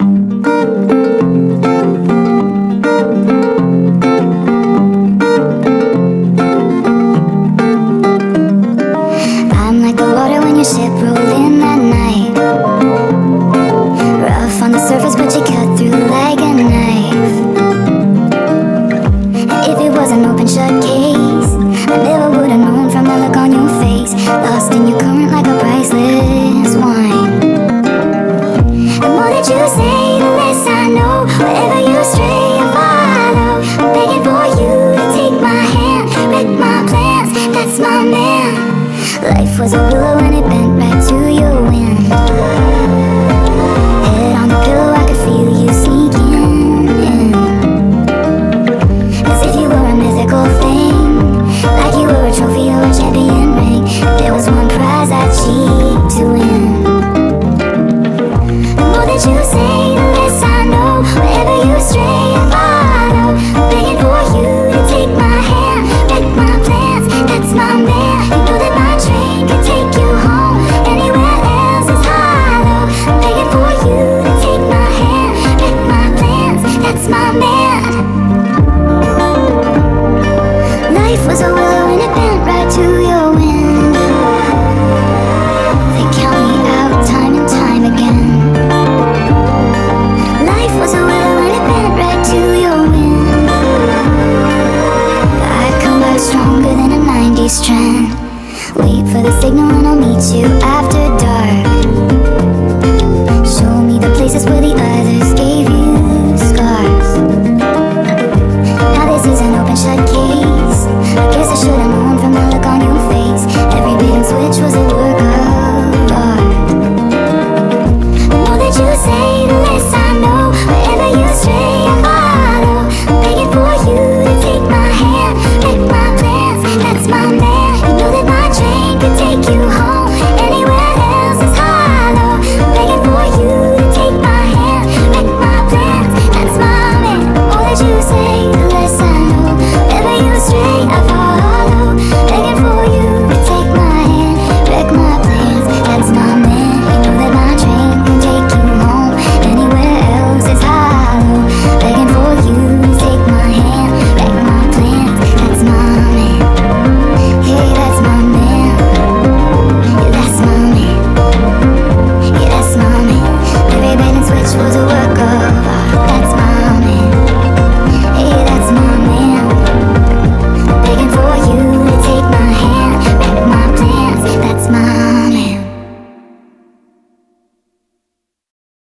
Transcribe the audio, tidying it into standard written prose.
I'm like the water when your ship rolled in that night. Rough on the surface, but you cut through like a knife. If it was an open shut case, I never would have known from the look on your face. Lost in your current like a priceless wine. The more that you say, the less I know. Whatever